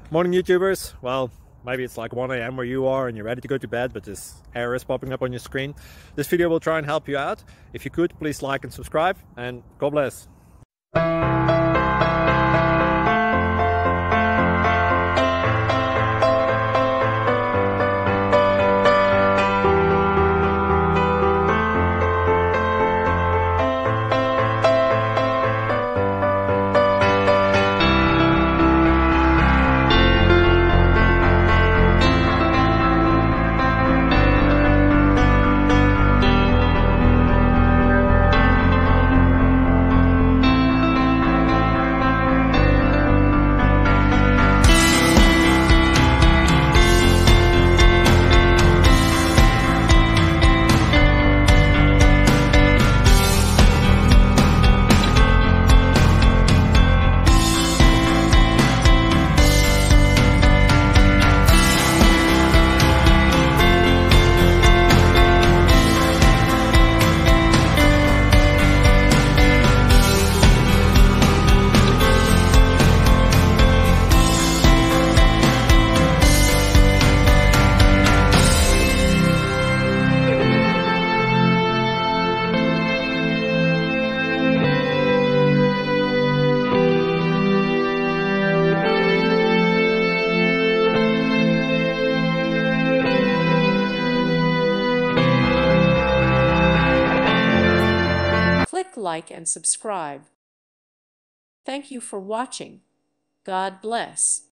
Morning YouTubers. Well, maybe it's like 1 a.m. where you are and you're ready to go to bed, but this error is popping up on your screen. This video will try and help you out. If you could, please like and subscribe, and God bless. Click like and subscribe. Thank you for watching. God bless.